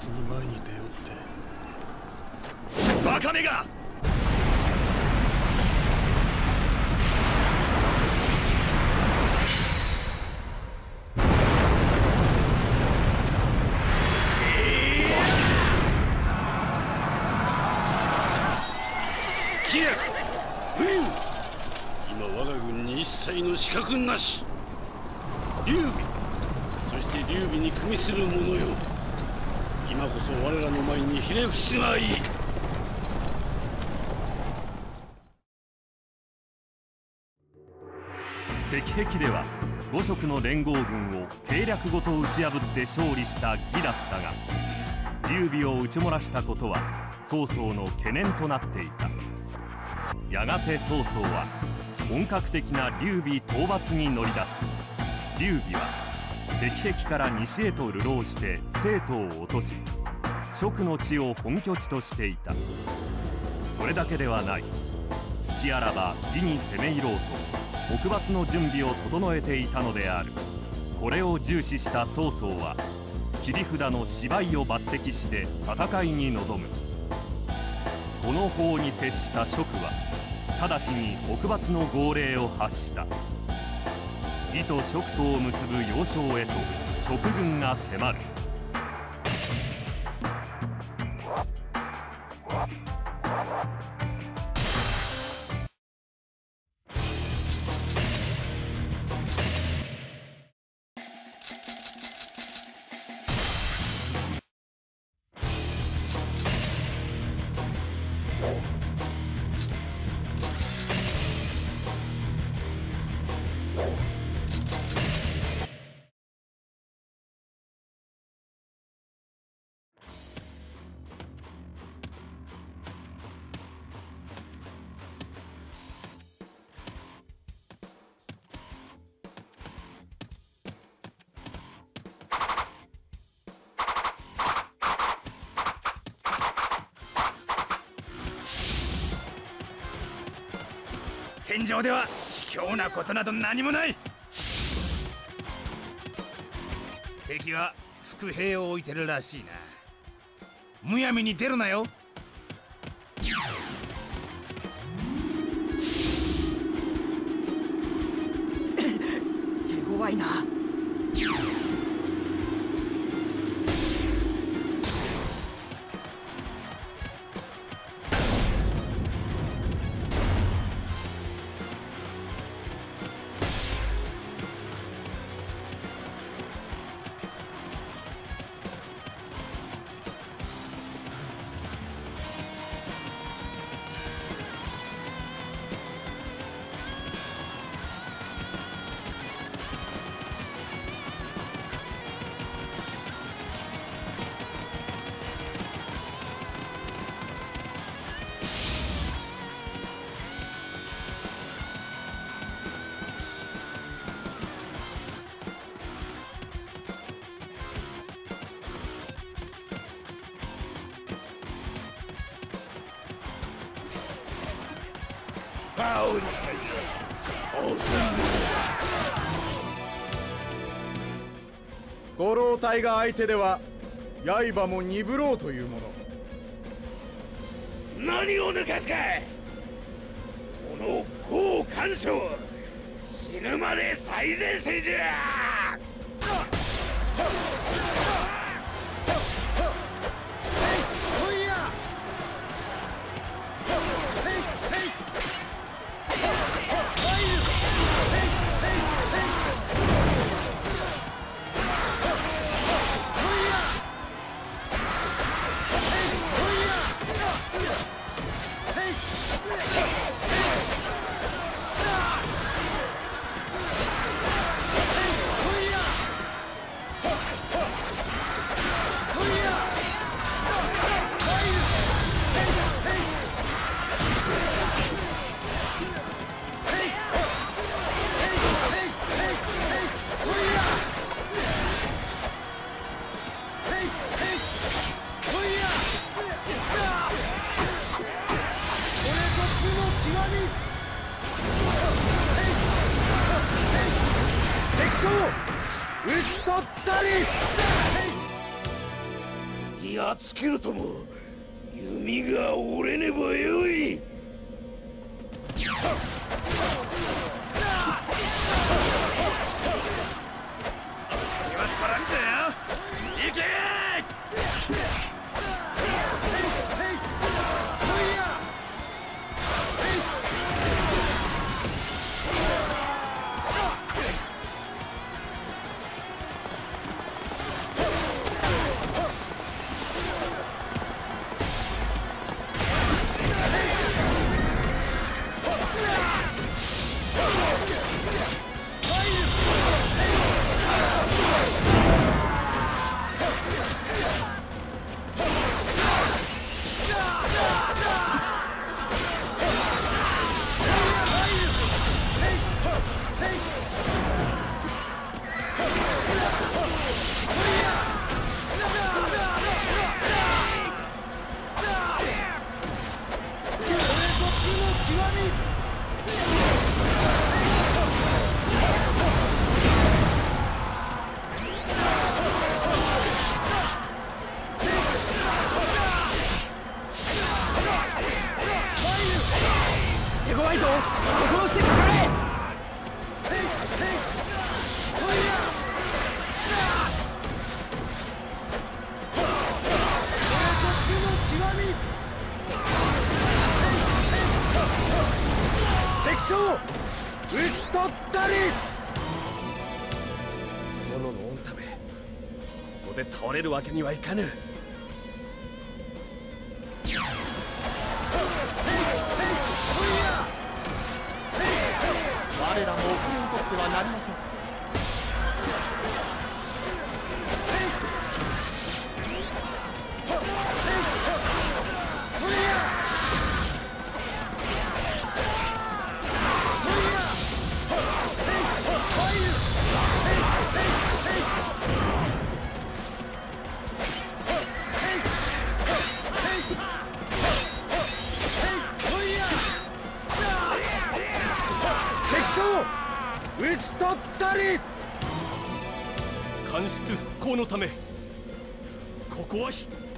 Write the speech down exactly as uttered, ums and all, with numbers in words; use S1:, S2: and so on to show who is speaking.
S1: 実に前に出よって。バカめが！今我が軍に一切の資格なし。劉備、そして劉備に組みする者よ、今こそ我らの前にひれ伏すがいい。
S2: 石壁では五色の連合軍を計略ごと打ち破って勝利した義だったが、劉備を撃ち漏らしたことは曹操の懸念となっていた。やがて曹操は本格的な劉備討伐に乗り出す。劉備は石壁から西へと流浪して西都を落とし、蜀の地を本拠地としていた。それだけではない。隙あらば義に攻め入ろうと北伐の準備を整えていたのである。これを重視した曹操は切り札の芝居を抜擢して戦いに臨む。この法に接した蜀は直ちに北伐の号令を発した。義と蜀とを結ぶ要衝へと蜀軍が迫る。
S3: 戦場では卑怯なことなど何もない。敵は伏兵を置いてるらしいな。むやみに出るなよ。
S4: 手強いな。
S5: 五老隊が相手では刃も鈍ろうというもの。
S3: 何を抜かすか。この公干渉、死ぬまで最前線じゃ。
S5: 討ち取ったり。
S3: にやっつけるとも弓が折れねばよい。
S4: 手強いぞ。殺してかかれ。
S5: 敵将討ち取ったり。
S6: 殿の御ためここで倒れるわけにはいかぬ。我らも遅れをとってはなりません。
S5: 討ち取ったり。
S6: 官室復興のためここは必